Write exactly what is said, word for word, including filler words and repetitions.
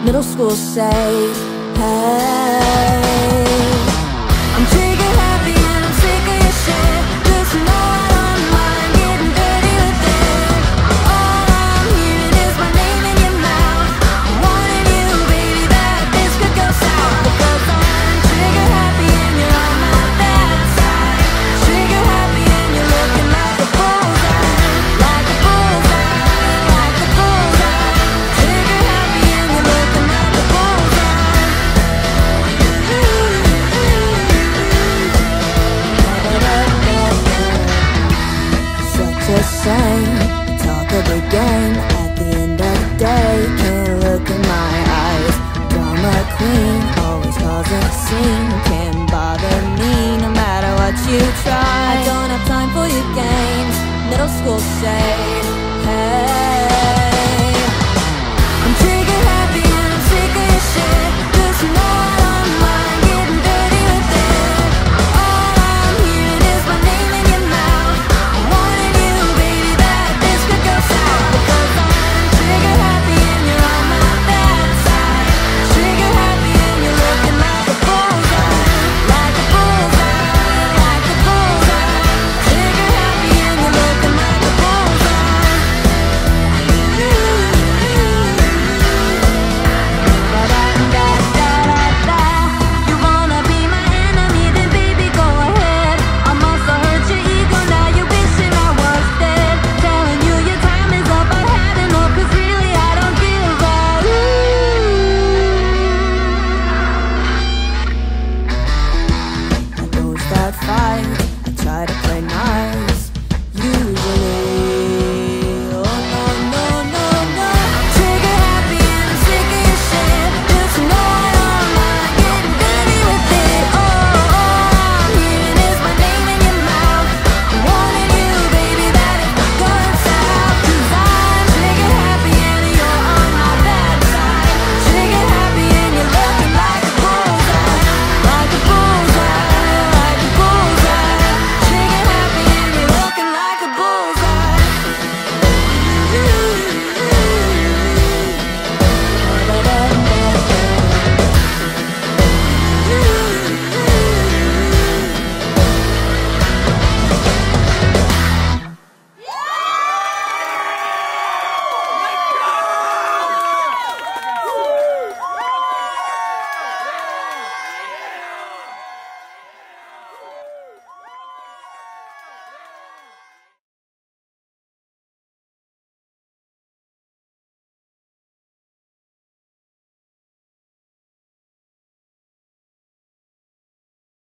middle school say, hey, I'm trigger happy and I'm sick of your shit. Just know I don't mind getting dirty with it. All I'm hearing is my name in your mouth. I'm wanting you, baby, that this could go south. Because I'm trigger happy and you're on my bad side. Trigger happy and you're looking like a bullseye. Like a bullseye, like a bullseye. Trigger happy and you're looking like a bullseye. Such a shame, talk a big game. At the end of the day, can't look in my eyes. Drama queen, always causing a scene. Can't bother me, no matter what you try. I don't have time for your games. Middle school shade, hey, I'm trigger happy and I'm sick of your shit. Just know I don't mind getting dirty with it. All I'm hearing is my name in your mouth. I'm wanting you, baby, that this could go south. Because I'm trigger happy and you're on my bad side. Trigger happy and you're looking like a bullseye. Like a bullseye, like a bullseye. Trigger happy and you're looking like a bullseye. Ba-da-da-da-da-da. You wanna be my enemy, then baby go ahead. I must have hurt your ego, now you wishing I was dead. Telling you your time is up, I had enough, 'cause really I don't give a I don't start fights, I try to play nice.